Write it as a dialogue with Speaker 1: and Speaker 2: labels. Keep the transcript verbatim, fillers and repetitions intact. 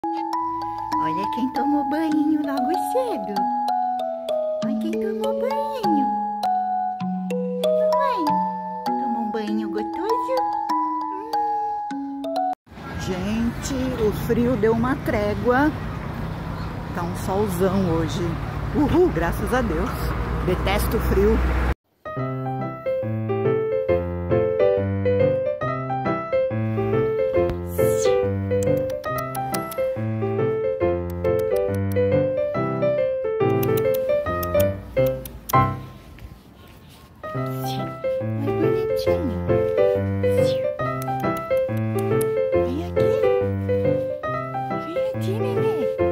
Speaker 1: Olha quem tomou banho logo cedo. Olha quem tomou banho. Mamãe, tomou um banho gostoso? Hum. Gente, o frio deu uma trégua. Tá um solzão hoje. Uhul, graças a Deus. Detesto o frio. Oi, bonitinho. Vem aqui. Vem aqui, nenê.